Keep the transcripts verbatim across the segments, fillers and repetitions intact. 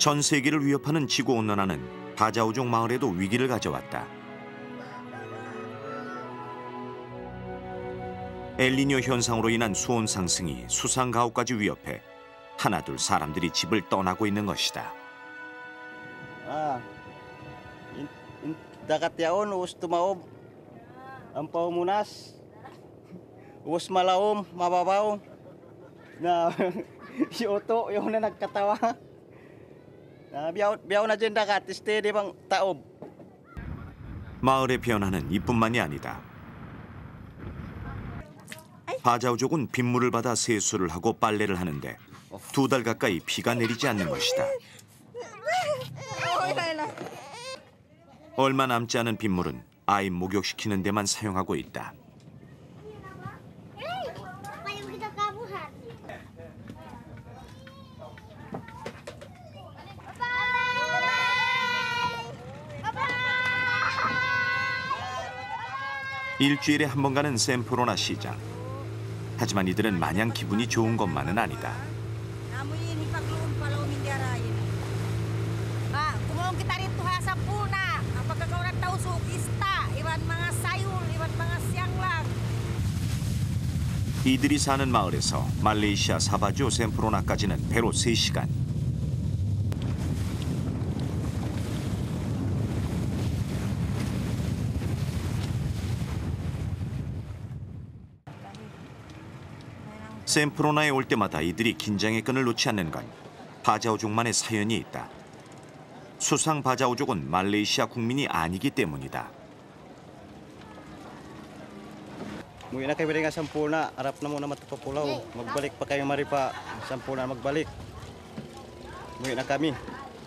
전 세계를 위협하는 지구온난화는 바자우족 마을에도 위기를 가져왔다. 엘니뇨 현상으로 인한 수온 상승이 수상 가옥까지 위협해 하나둘 사람들이 집을 떠나고 있는 것이다. 아, dakat yaon us tumaob ang paumunas us malaom mababaw na si Otto yung na nagkatawa na biyaw biyaw na dyan dakat steady bang taob. 마을의 변화는 이뿐만이 아니다. 바자우족은 빗물을 받아 세수를 하고 빨래를 하는데 두 달 가까이 비가 내리지 않는 것이다. 얼마 남지 않은 빗물은 아이 목욕시키는 데만 사용하고 있다. 일주일에 한 번 가는 샘포로나 시장. 하지만 이들은 마냥 기분이 좋은 것만은 아니다. 이들이 사는 마을에서 말레이시아 사바주 샘포로나까지는 배로 세 시간. 샘포로나에 올 때마다 이들이 긴장의 끈을 놓지 않는 건 바자우족만의 사연이 있다. 수상 바자우족은 말레이시아 국민이 아니기 때문이다. Muwi na kayo nga sampuna, arap na muna matapapulaw. Magbalik pa kayo mari pa, sampuna magbalik. Muwi na kami.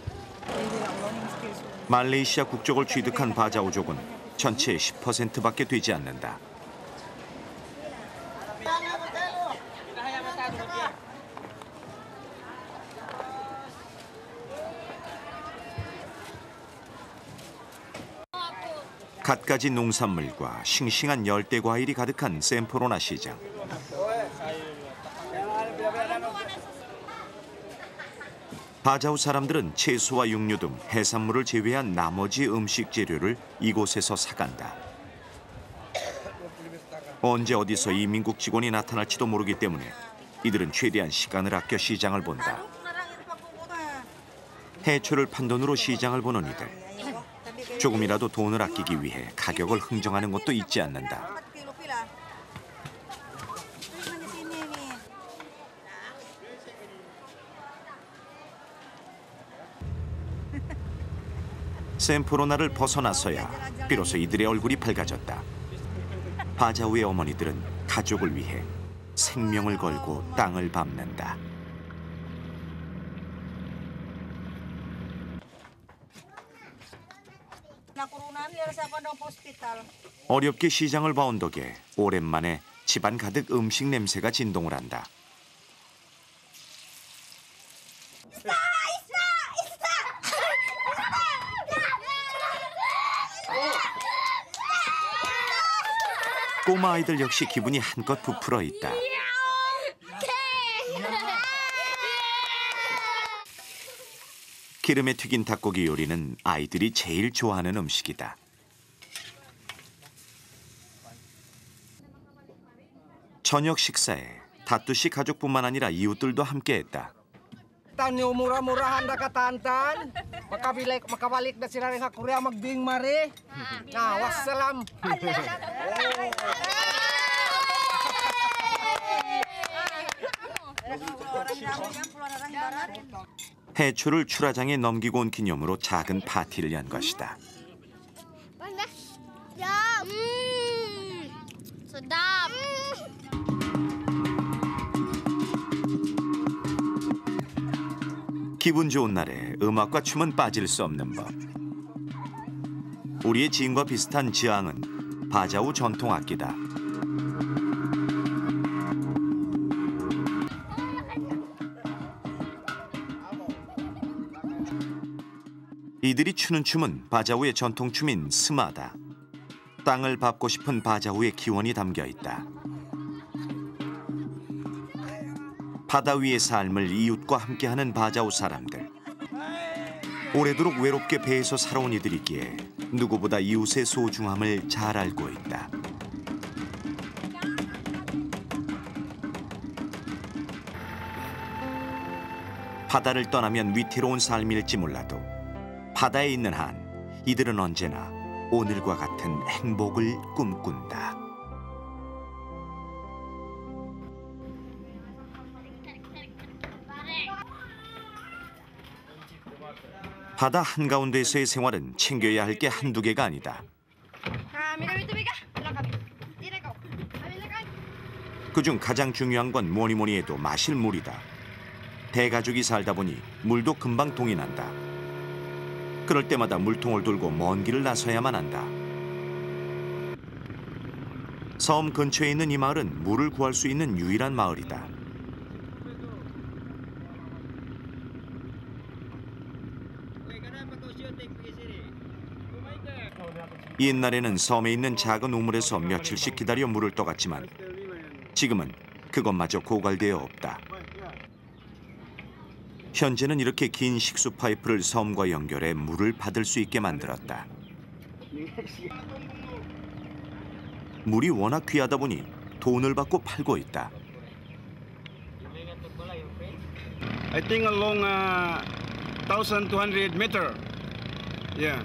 말레이시아 국적을 취득한 바자우족은 전체의 십 퍼센트밖에 되지 않는다. 갖가지 농산물과 싱싱한 열대 과일이 가득한 샘포로나 시장. 바자우 사람들은 채소와 육류 등 해산물을 제외한 나머지 음식 재료를 이곳에서 사간다. 언제 어디서 이민국 직원이 나타날지도 모르기 때문에 이들은 최대한 시간을 아껴 시장을 본다. 해초를 판 돈으로 시장을 보는 이들. 조금이라도 돈을 아끼기 위해 가격을 흥정하는 것도 잊지 않는다. 샘포로나를 벗어나서야 비로소 이들의 얼굴이 밝아졌다. 바자우의 어머니들은 가족을 위해 생명을 걸고 땅을 밟는다. 어렵게 시장을 봐온 덕에 오랜만에 집안 가득 음식 냄새가 진동을 한다. 꼬마 아이들 역시 기분이 한껏 부풀어 있다. 기름에 튀긴 닭고기 요리는 아이들이 제일 좋아하는 음식이다. 저녁 식사에 다뚜씨 가족뿐만 아니라 이웃들도 함께했다. Tanyo murah-murahan da katantan. Makabalik makabalik na sila rin sa Korea magbing mari. Nah, wassalam. 해초를 출하장에 넘기고 온 기념으로 작은 파티를 연 것이다. 기분 좋은 날에 음악과 춤은 빠질 수 없는 법. 우리의 지인과 비슷한 지앙은 바자우 전통 악기다. 이들이 추는 춤은 바자우의 전통춤인 스마다. 땅을 밟고 싶은 바자우의 기원이 담겨 있다. 바다 위의 삶을 이웃과 함께하는 바자우 사람들. 오래도록 외롭게 배에서 살아온 이들이기에 누구보다 이웃의 소중함을 잘 알고 있다. 바다를 떠나면 위태로운 삶일지 몰라도 바다에 있는 한 이들은 언제나 오늘과 같은 행복을 꿈꾼다. 바다 한가운데에서의 생활은 챙겨야 할 게 한두 개가 아니다. 그중 가장 중요한 건 뭐니 뭐니 해도 마실 물이다. 대가족이 살다 보니 물도 금방 동이 난다. 그럴 때마다 물통을 들고 먼 길을 나서야만 한다. 섬 근처에 있는 이 마을은 물을 구할 수 있는 유일한 마을이다. 옛날에는 섬에 있는 작은 우물에서 며칠씩 기다려 물을 떠갔지만 지금은 그것마저 고갈되어 없다. 현재는 이렇게 긴 식수 파이프를 섬과 연결해 물을 받을 수 있게 만들었다. 물이 워낙 귀하다 보니 돈을 받고 팔고 있다. I think along uh, one thousand two hundred meter. Yeah.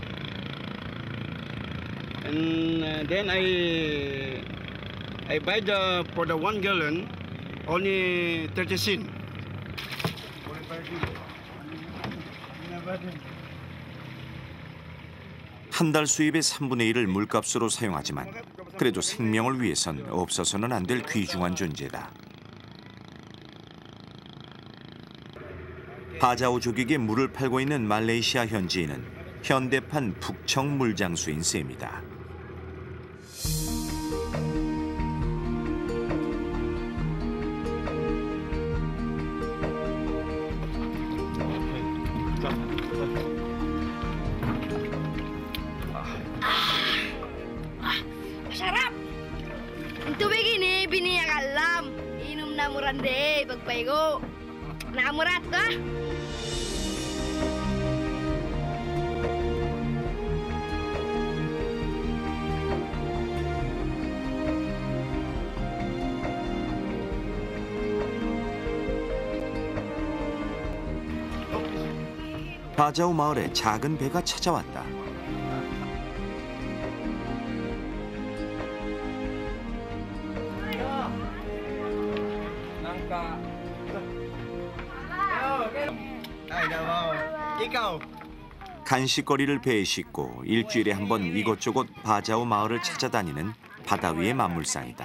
And uh, then I I buy the for the one gallon only thirty cent. 한 달 수입의 삼분의 일을 물값으로 사용하지만 그래도 생명을 위해선 없어서는 안 될 귀중한 존재다. 바자오족에게 물을 팔고 있는 말레이시아 현지인은 현대판 북청 물장수인 셈이다. Masarap! Ang tubig ini, biniyak alam. Inom na murande, pagpaigo. Naamurat ka? 바자오 마을에 작은 배가 찾아왔다. 간식거리를 배에 싣고 일주일에 한 번 이곳저곳 바자오 마을을 찾아다니는 바다 위의 만물상이다.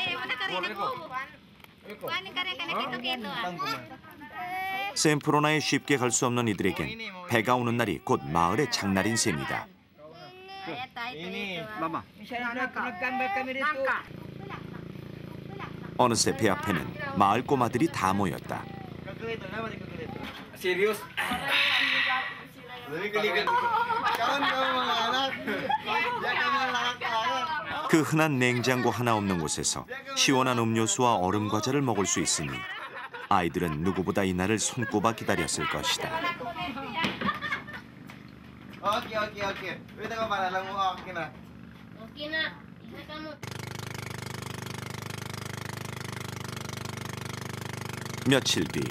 샘프로나에 쉽게 갈 수 없는 이들에겐 배가 오는 날이 곧 마을의 장날인 셈이다. 어느새 배 앞에는 마을 꼬마들이 다 모였다. 그 흔한 냉장고 하나 없는 곳에서 시원한 음료수와 얼음 과자를 먹을 수 있으니 아이들은 누구보다 이날을 손꼽아 기다렸을 것이다. 오케이 오케이 오케이. Wait ako para lang mo okay na. Okay na. Isa mo. 며칠 뒤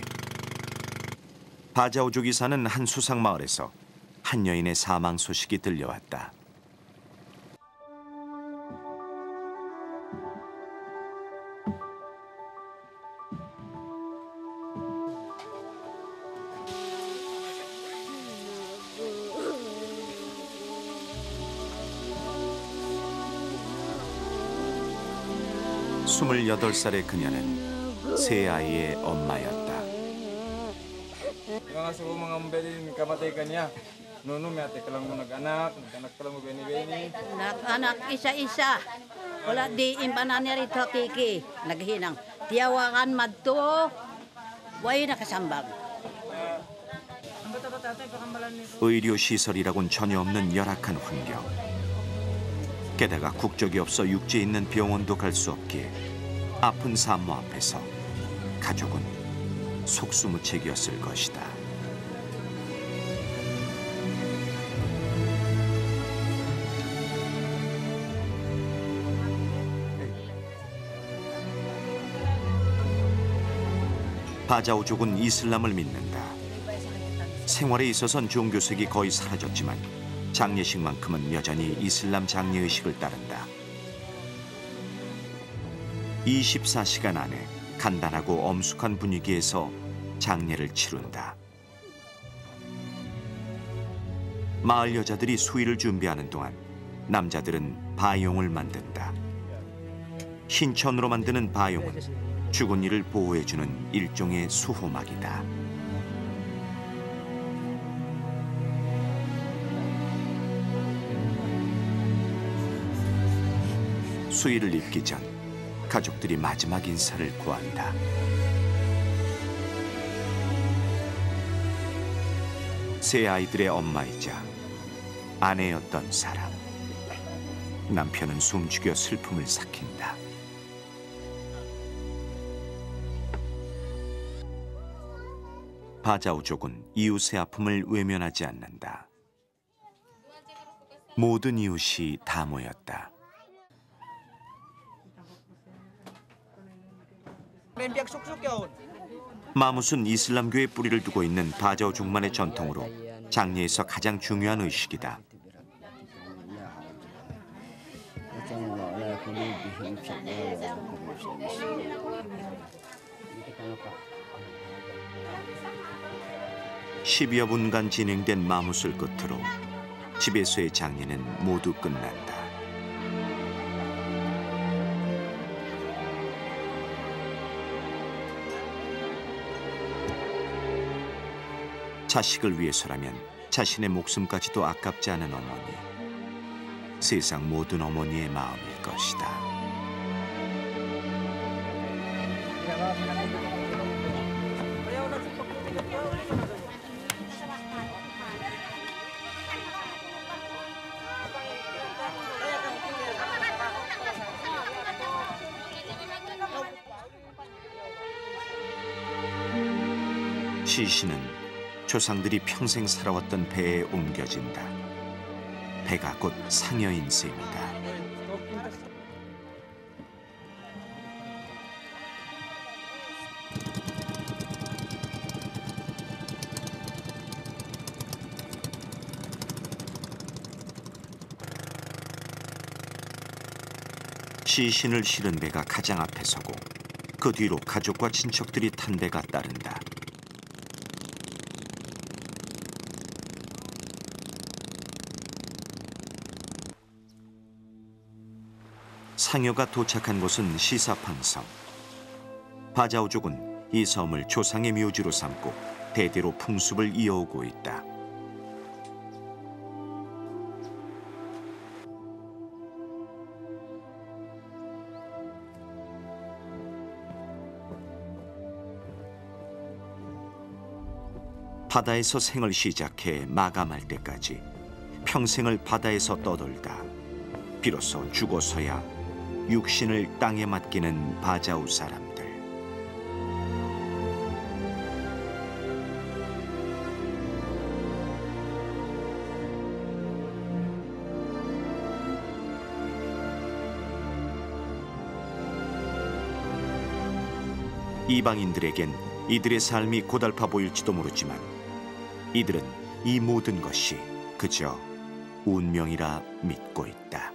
바자오족이 사는 한 수상 마을에서 한 여인의 사망 소식이 들려왔다. 스물여덟 살의 그녀는 세 아이의 엄마였다. Yung aso ko mga mbedin kamatay ka niya. Nuno may ate ka lang mo nag-anak, nag-anak ka lang mo beni-beni. Anak isa-isa. Wala di impanan niya rito kiki. Naghinang. Tiyawakan madto. Way nakasambag. 의료 시설이라곤 전혀 없는 열악한 환경. 게다가 국적이 없어 육지에 있는 병원도 갈 수 없기에 아픈 산모 앞에서 가족은 속수무책이었을 것이다. 바자우족은 이슬람을 믿는다. 생활에 있어선 종교색이 거의 사라졌지만 장례식만큼은 여전히 이슬람 장례의식을 따른다. 이십사 시간 안에 간단하고 엄숙한 분위기에서 장례를 치룬다. 마을 여자들이 수의를 준비하는 동안 남자들은 바용을 만든다. 신천으로 만드는 바용은 죽은 이를 보호해주는 일종의 수호막이다. 수의를 입기 전 가족들이 마지막 인사를 구한다. 세 아이들의 엄마이자 아내였던 사람. 남편은 숨죽여 슬픔을 삭힌다. 바자우족은 이웃의 아픔을 외면하지 않는다. 모든 이웃이 다 모였다. 마뭇은 이슬람교의 뿌리를 두고 있는 바자우족만의 전통으로 장례에서 가장 중요한 의식이다. 십여 분간 진행된 마뭇을 끝으로 집에서의 장례는 모두 끝난다. 자식을 위해서라면 자신의 목숨까지도 아깝지 않은 어머니. 세상 모든 어머니의 마음일 것이다. 시신은 조상들이 평생 살아왔던 배에 옮겨진다. 배가 곧 상여인 셈이다. 시신을 실은 배가 가장 앞에 서고 그 뒤로 가족과 친척들이 탄 배가 따른다. 상여가 도착한 곳은 시사판섬. 바자우족은 이 섬을 조상의 묘지로 삼고 대대로 풍습을 이어오고 있다. 바다에서 생을 시작해 마감할 때까지 평생을 바다에서 떠돌다 비로소 죽어서야 육신을 땅에 맡기는 바자우 사람들. 이방인들에겐 이들의 삶이 고달파 보일지도 모르지만 이들은 이 모든 것이 그저 운명이라 믿고 있다.